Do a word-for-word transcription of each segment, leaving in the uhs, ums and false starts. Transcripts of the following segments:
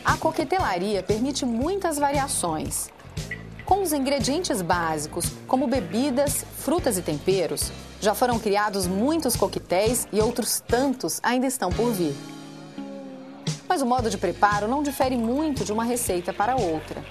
A coquetelaria permite muitas variações. Com os ingredientes básicos, como bebidas, frutas e temperos, já foram criados muitos coquetéis e outros tantos ainda estão por vir. Mas o modo de preparo não difere muito de uma receita para outra.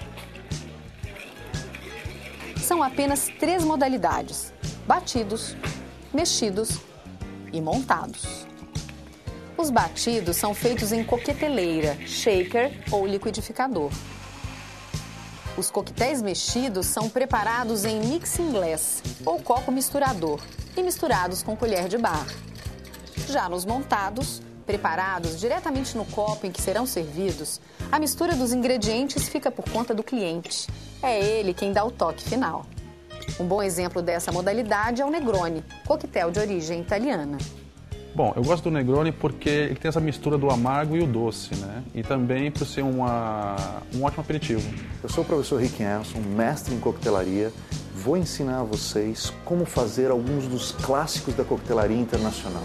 São apenas três modalidades: batidos, mexidos e montados. Os batidos são feitos em coqueteleira, shaker ou liquidificador. Os coquetéis mexidos são preparados em mixing glass ou copo misturador e misturados com colher de bar. Já nos montados, preparados diretamente no copo em que serão servidos, a mistura dos ingredientes fica por conta do cliente. É ele quem dá o toque final. Um bom exemplo dessa modalidade é o Negroni, coquetel de origem italiana. Bom, eu gosto do Negroni porque ele tem essa mistura do amargo e o doce, né? E também por ser uma, um ótimo aperitivo. Eu sou o professor Rick Hanson, mestre em coquetelaria. Vou ensinar a vocês como fazer alguns dos clássicos da coquetelaria internacional.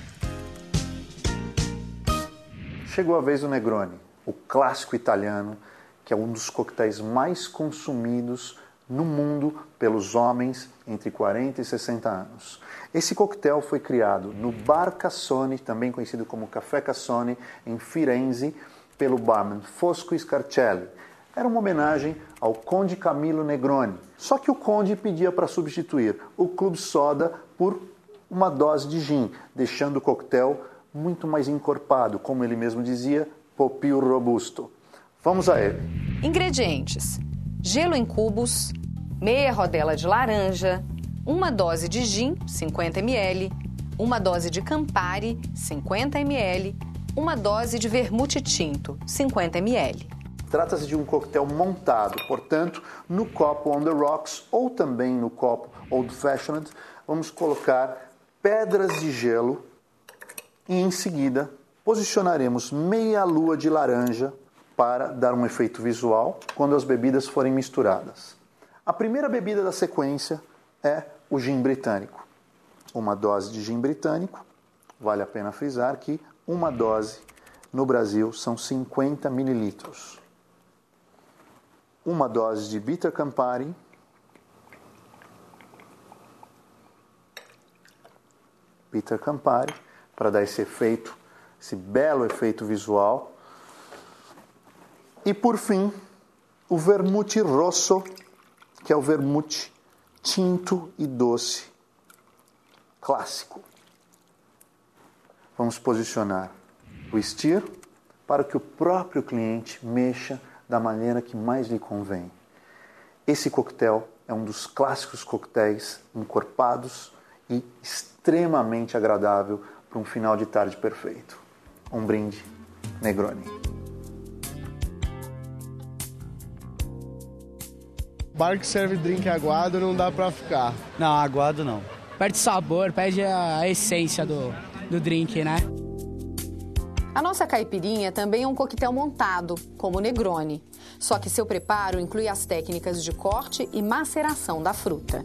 Chegou a vez do Negroni, o clássico italiano, que é um dos coquetéis mais consumidos no mundo pelos homens entre quarenta e sessenta anos. Esse coquetel foi criado no Bar Cassone, também conhecido como Café Cassone, em Firenze, pelo barman Fosco Scarcelli. Era uma homenagem ao Conde Camillo Negroni. Só que o Conde pedia para substituir o Club Soda por uma dose de gin, deixando o coquetel muito mais encorpado, como ele mesmo dizia, popio robusto. Vamos a ele. Ingredientes: gelo em cubos, meia rodela de laranja, uma dose de gin, cinquenta mililitros, uma dose de Campari, cinquenta mililitros, uma dose de vermute tinto, cinquenta mililitros. Trata-se de um coquetel montado, portanto, no copo on the rocks ou também no copo old fashioned, vamos colocar pedras de gelo e em seguida posicionaremos meia lua de laranja para dar um efeito visual quando as bebidas forem misturadas. A primeira bebida da sequência é o gin britânico. Uma dose de gin britânico, vale a pena frisar que uma dose no Brasil são cinquenta mililitros. Uma dose de bitter Campari, bitter Campari, para dar esse efeito, esse belo efeito visual. E por fim, o vermute rosso, que é o vermute tinto e doce, clássico. Vamos posicionar o stir para que o próprio cliente mexa da maneira que mais lhe convém. Esse coquetel é um dos clássicos coquetéis encorpados e extremamente agradável para um final de tarde perfeito. Um brinde, Negroni. Bar que serve drink aguado não dá pra ficar. Não, aguado não. Perde sabor, perde a essência do, do drink, né? A nossa caipirinha também é um coquetel montado, como o Negroni. Só que seu preparo inclui as técnicas de corte e maceração da fruta.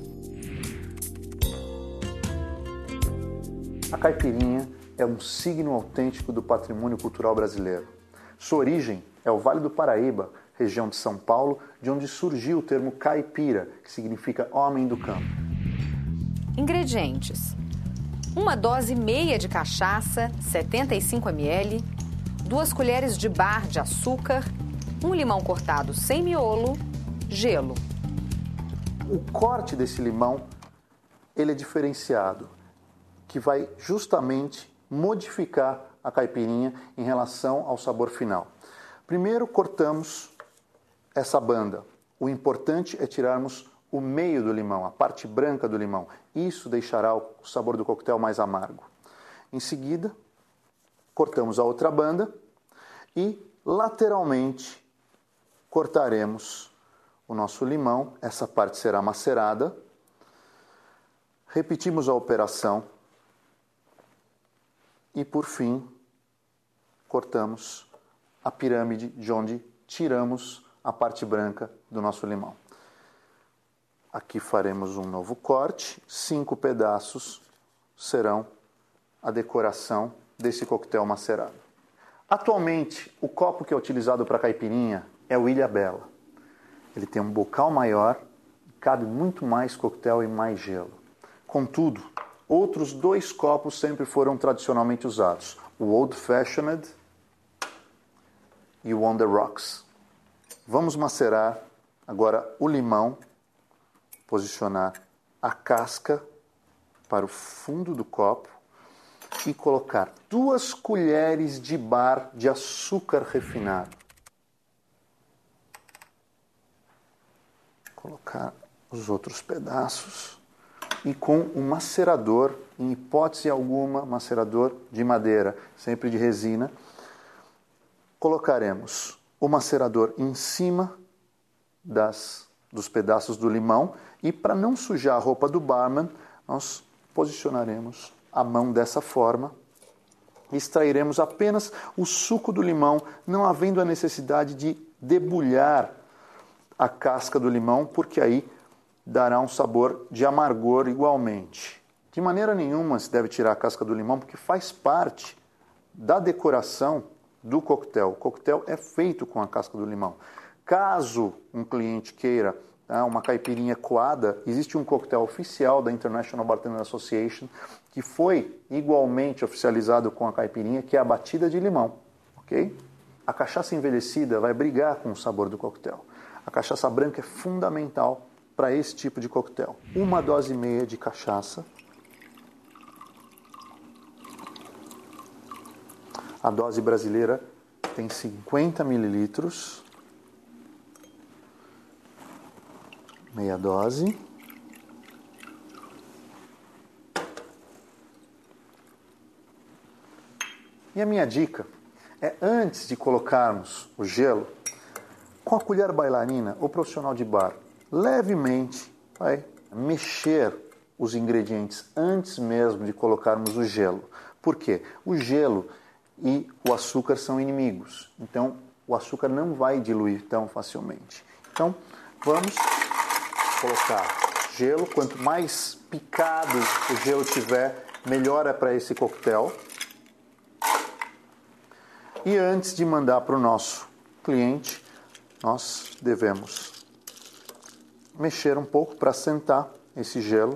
A caipirinha é um signo autêntico do patrimônio cultural brasileiro. Sua origem é o Vale do Paraíba, região de São Paulo, de onde surgiu o termo caipira, que significa homem do campo. Ingredientes: uma dose meia de cachaça, setenta e cinco mililitros, duas colheres de bar de açúcar, um limão cortado sem miolo, gelo. O corte desse limão, ele é diferenciado, que vai justamente modificar a caipirinha em relação ao sabor final. Primeiro cortamos essa banda. O importante é tirarmos o meio do limão, a parte branca do limão. Isso deixará o sabor do coquetel mais amargo. Em seguida, cortamos a outra banda e lateralmente cortaremos o nosso limão. Essa parte será macerada. Repetimos a operação e, por fim, cortamos a pirâmide de onde tiramos a parte branca do nosso limão. Aqui faremos um novo corte, cinco pedaços serão a decoração desse coquetel macerado. Atualmente, o copo que é utilizado para caipirinha é o Ilhabela. Ele tem um bocal maior, cabe muito mais coquetel e mais gelo. Contudo, outros dois copos sempre foram tradicionalmente usados. O Old Fashioned e o On the Rocks. Vamos macerar agora o limão, posicionar a casca para o fundo do copo e colocar duas colheres de bar de açúcar refinado. Colocar os outros pedaços e com um macerador, em hipótese alguma, macerador de madeira, sempre de resina, colocaremos o macerador em cima das, dos pedaços do limão e, para não sujar a roupa do barman, nós posicionaremos a mão dessa forma e extrairemos apenas o suco do limão, não havendo a necessidade de debulhar a casca do limão, porque aí dará um sabor de amargor igualmente. De maneira nenhuma se deve tirar a casca do limão, porque faz parte da decoração do coquetel. O coquetel é feito com a casca do limão. Caso um cliente queira tá, uma caipirinha coada, existe um coquetel oficial da International Bartender Association que foi igualmente oficializado com a caipirinha, que é a batida de limão. Ok? A cachaça envelhecida vai brigar com o sabor do coquetel. A cachaça branca é fundamental para esse tipo de coquetel. Uma dose e meia de cachaça. A dose brasileira tem cinquenta mililitros. Meia dose. E a minha dica é, antes de colocarmos o gelo, com a colher bailarina ou profissional de bar, levemente vai mexer os ingredientes antes mesmo de colocarmos o gelo. Por quê? O gelo e o açúcar são inimigos. Então, o açúcar não vai diluir tão facilmente. Então, vamos colocar gelo. Quanto mais picado o gelo tiver, melhor é para esse coquetel. E antes de mandar para o nosso cliente, nós devemos mexer um pouco para assentar esse gelo.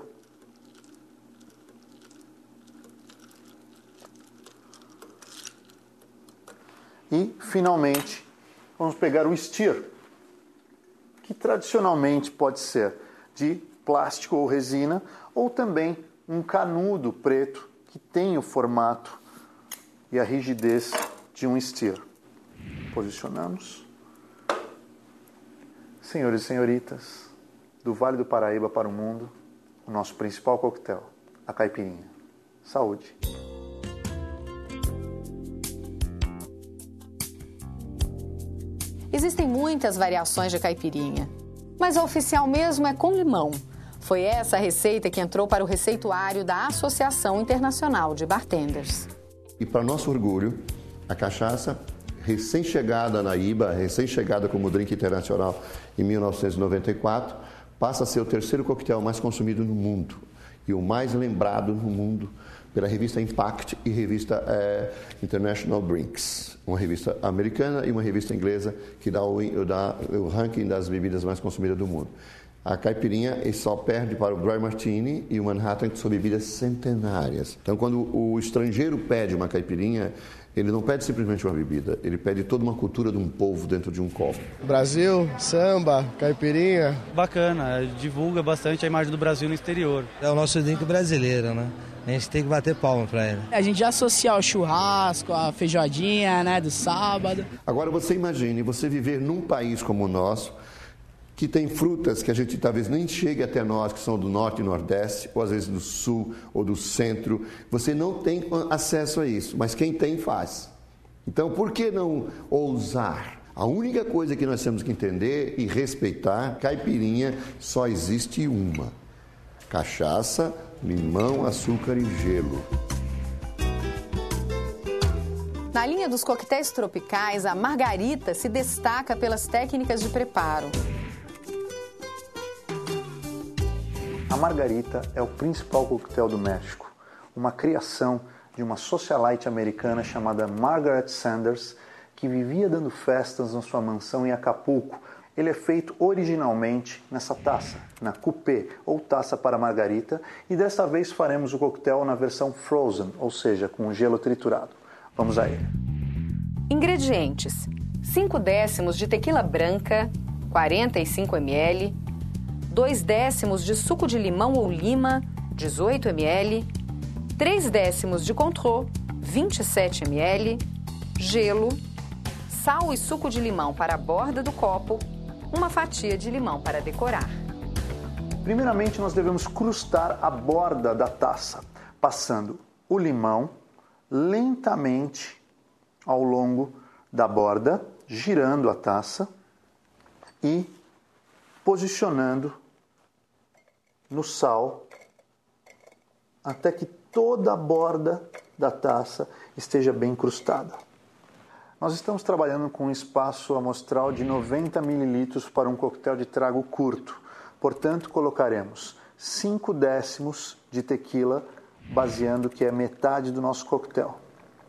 E, finalmente, vamos pegar o stir, que tradicionalmente pode ser de plástico ou resina, ou também um canudo preto que tem o formato e a rigidez de um stir. Posicionamos. Senhores e senhoritas, do Vale do Paraíba para o mundo, o nosso principal coquetel, a caipirinha. Saúde! Existem muitas variações de caipirinha, mas a oficial mesmo é com limão. Foi essa a receita que entrou para o receituário da Associação Internacional de Bartenders. E para nosso orgulho, a cachaça, recém-chegada na I B A, recém-chegada como drink internacional em mil novecentos e noventa e quatro, passa a ser o terceiro coquetel mais consumido no mundo e o mais lembrado no mundo pela revista Impact e revista é, International Drinks, uma revista americana e uma revista inglesa que dá o, dá o ranking das bebidas mais consumidas do mundo. A caipirinha só perde para o Dry Martini e o Manhattan, que são bebidas centenárias. Então, quando o estrangeiro pede uma caipirinha, ele não pede simplesmente uma bebida, ele pede toda uma cultura de um povo dentro de um copo. Brasil, samba, caipirinha. Bacana, divulga bastante a imagem do Brasil no exterior. É o nosso drink brasileiro, né? A gente tem que bater palma pra ele. A gente já associa o churrasco, a feijoadinha, né, do sábado. Agora você imagine você viver num país como o nosso, que tem frutas que a gente talvez nem chegue até nós, que são do norte e nordeste, ou às vezes do sul ou do centro. Você não tem acesso a isso, mas quem tem faz. Então, por que não ousar? A única coisa que nós temos que entender e respeitar, caipirinha só existe uma: cachaça, limão, açúcar e gelo. Na linha dos coquetéis tropicais, a margarita se destaca pelas técnicas de preparo. A margarita é o principal coquetel do México, uma criação de uma socialite americana chamada Margaret Sanders, que vivia dando festas na sua mansão em Acapulco. Ele é feito originalmente nessa taça, na coupé, ou taça para margarita, e dessa vez faremos o coquetel na versão frozen, ou seja, com gelo triturado. Vamos a ele. Ingredientes: cinco décimos de tequila branca, quarenta e cinco mililitros, dois décimos de suco de limão ou lima, dezoito mililitros, três décimos de Cointreau, vinte e sete mililitros, gelo, sal e suco de limão para a borda do copo, uma fatia de limão para decorar. Primeiramente, nós devemos crustar a borda da taça, passando o limão lentamente ao longo da borda, girando a taça e posicionando no sal até que toda a borda da taça esteja bem crustada. Nós estamos trabalhando com um espaço amostral de noventa mililitros para um coquetel de trago curto. Portanto, colocaremos cinco décimos de tequila, baseando que é metade do nosso coquetel.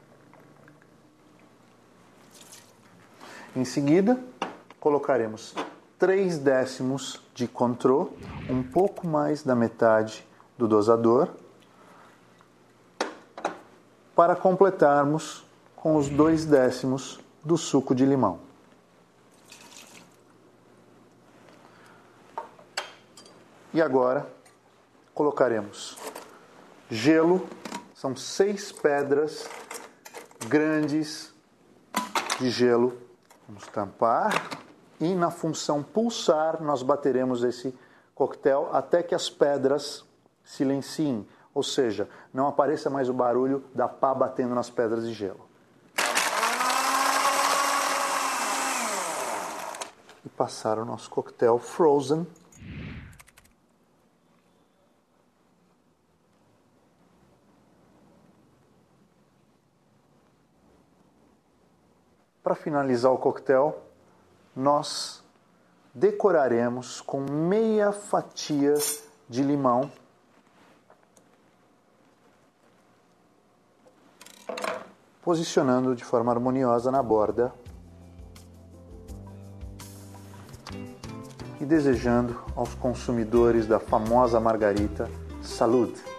Em seguida, colocaremos três décimos de Cointreau, um pouco mais da metade do dosador, para completarmos com os dois décimos do suco de limão. E agora colocaremos gelo, são seis pedras grandes de gelo. Vamos tampar e na função pulsar nós bateremos esse coquetel até que as pedras silenciem, ou seja, não apareça mais o barulho da pá batendo nas pedras de gelo. E passar o nosso coquetel frozen. Para finalizar o coquetel, nós decoraremos com meia fatia de limão, posicionando de forma harmoniosa na borda e desejando aos consumidores da famosa margarita, salud!